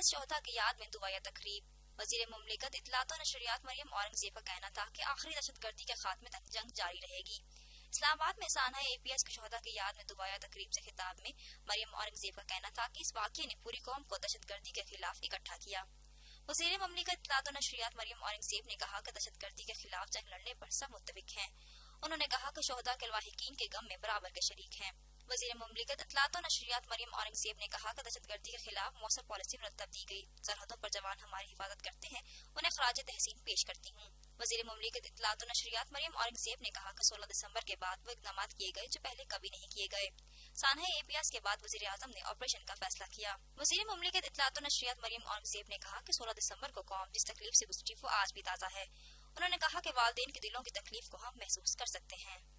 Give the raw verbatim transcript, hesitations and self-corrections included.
S शोहदा की याद में दुआ या तकरीब। वजीर मुमलिकत इत्तलात और नशरियात मरियम औरंगजेब का कहना था कि आखिरी दहशतगर्दी के खात्मे तक जंग जारी रहेगी। इस्लामाबाद में सानहा ए पी एस के शोहदा की याद में दुआ या तकरीब से खिताब में मरियम औरंगजेब का कहना था कि इस वाक़ये ने पूरी कौम को दहशतगर्दी के खिलाफ इकट्ठा किया। वजीर मुमलिकत इत्तलात और नशरियात मरियम औरंगजेब ने कहा कि दहशतगर्दी के खिलाफ जंग लड़ने पर सब मुत्तफिक हैं। उन्होंने कहा कि शोहदा के लवाहिकीन के गम में बराबर के शरीक हैं। वजीर मुमलिकत इत्तलात और नशरियात मरियम औरंगजेब ने कहा कि दहशतगर्दी के खिलाफ मौसर पॉलिसी मुरतब दी गई। सरहदों पर जवान हमारी हिफाजत करते हैं, उन्हें खराज तहसीन पेश करती हूँ। वजीर मुमलिकत इत्तलात और नशरियात मरियम औरंगजेब ने कहा कि सोलह दिसंबर के बाद वो इक़दाम किए गए जो पहले कभी नहीं किए गए। सानहा ए पी एस के बाद वजीर आजम ने ऑपरेशन का फैसला किया। वजीर मुमलिकत इत्तलात और नशरियात मरियम औरंगजेब ने कहा कि सोलह दिसंबर को कौम जिस तकलीफ से गुजरी वो आज भी ताज़ा है। उन्होंने कहा कि वालिदैन के दिलों की तकलीफ को हम महसूस कर सकते हैं।